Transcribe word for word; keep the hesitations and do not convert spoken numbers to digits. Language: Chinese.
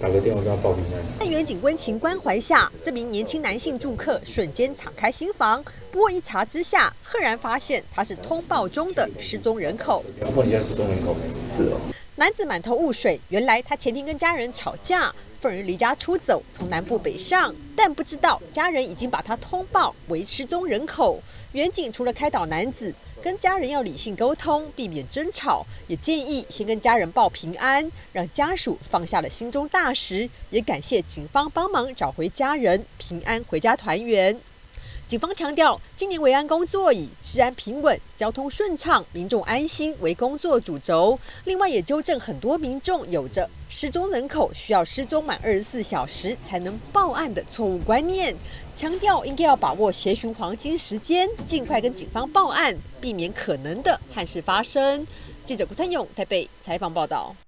打个电话跟他报平安。 在远景温情关怀下，这名年轻男性住客瞬间敞开心房。不过一查之下，赫然发现他是通报中的失踪人口。 问一下失踪人口没？是哦。 男子满头雾水，原来他前天跟家人吵架，愤而离家出走，从南部北上，但不知道家人已经把他通报为失踪人口。远景除了开导男子跟家人要理性沟通，避免争吵，也建议先跟家人报平安，让家属放下了心中大石，也感谢警方帮忙找回家人，平安回家团圆。警方强调，今年维安工作以治安平稳、交通顺畅、民众安心为工作主轴。另外，也纠正很多民众有着失踪人口需要失踪满二十四小时才能报案的错误观念，强调应该要把握协寻黄金时间，尽快跟警方报案，避免可能的憾事发生。记者顾灿勇台北采访报道。